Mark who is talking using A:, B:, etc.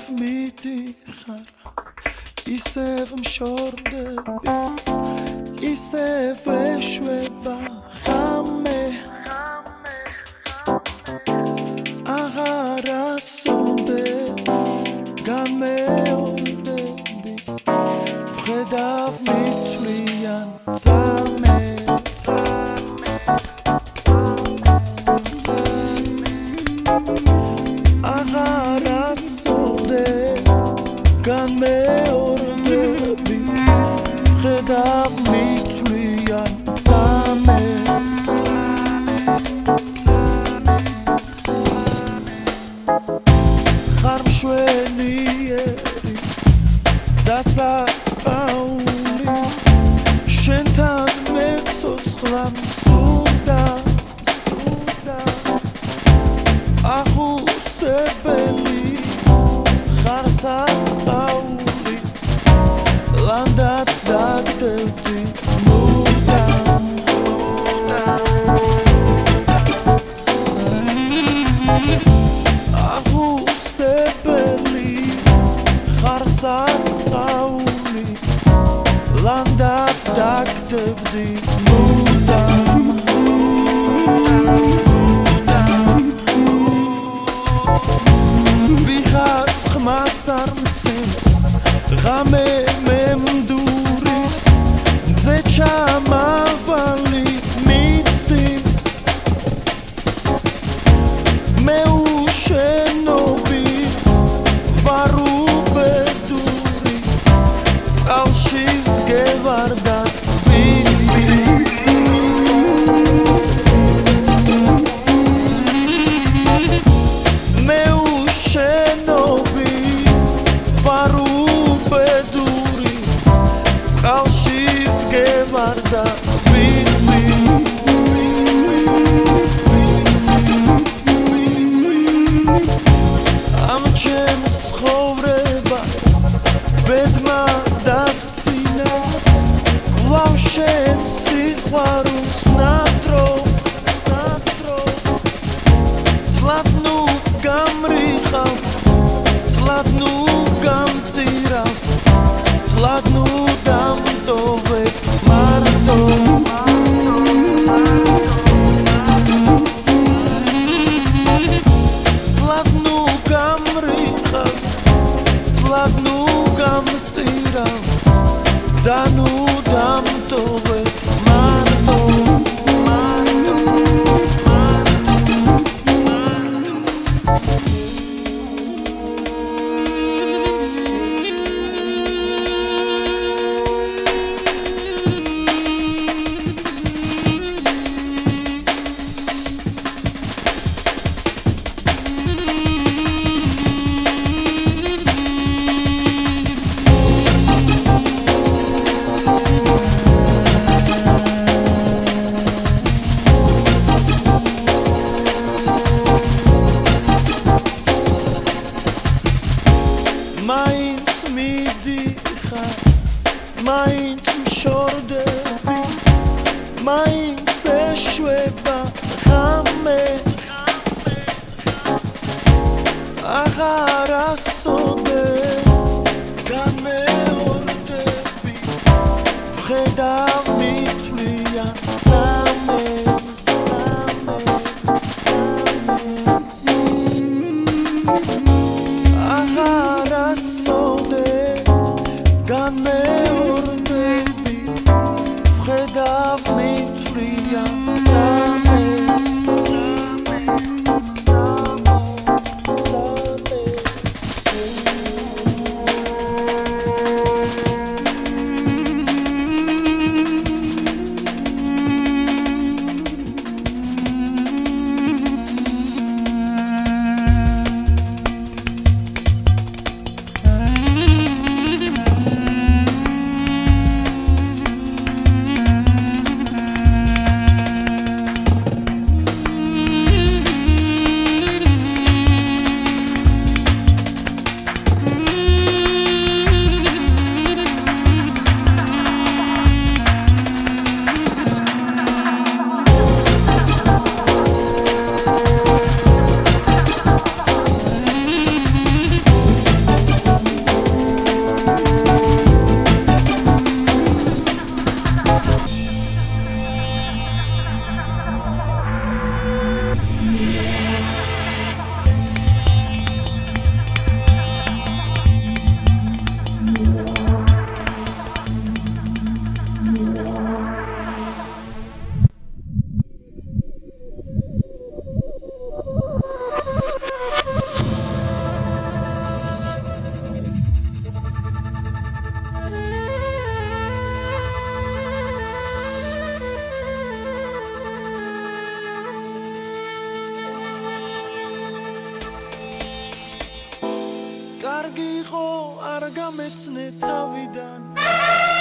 A: მიდიხარ ისევ მშორდები ისევ ეშვება ხამე აღარ ასონდეს გამეორდები ვხედავ მithვლიან ძამებს აღარ ასონდეს გამეორდები ვხედავ მithვლიან ძამებს ხარ მშვენიერი დასასწაული შენთან მეცოცხლა მსურდა აღუსებელი ხარ საწყაული ლანდად დაგდებდი მუდამ აღუსებელი ხარ საწყაული ლანდად დაგდებდი მუდამ ვიღაც ხმას არ მცემს ღამე მე მდურის ძე ჩამავალი მიცდის მე უშენობი ვარ უბედური წყალში ვდგევარ და ვიცი მე უშენობი ვარ უბედური წყალში ვდგევარ და ვიცი ამ ჩემს ცხოვრებას ბედმა დასცინა კვლავ შენ სიყვარულს ნატრო თლად ნუ გამრიყავ თლად ნუ გამწირავ თლად ნუ დამტოვებ მარტო თლად ნუ გამრიყავ თლად ნუ გამწირავ და ნუ დამტოვებ მარტო მაინც მიდიხარ მაინც მშორდები მაინც ეშვება ღამე აღარ ასონდეს გამეორდები ვხედავ მithვლიან ძამებს აღარ ასონდეს გამეორდები ვხედავ მithვლიან ძამებს გიყო არ გამეცნე თავიდან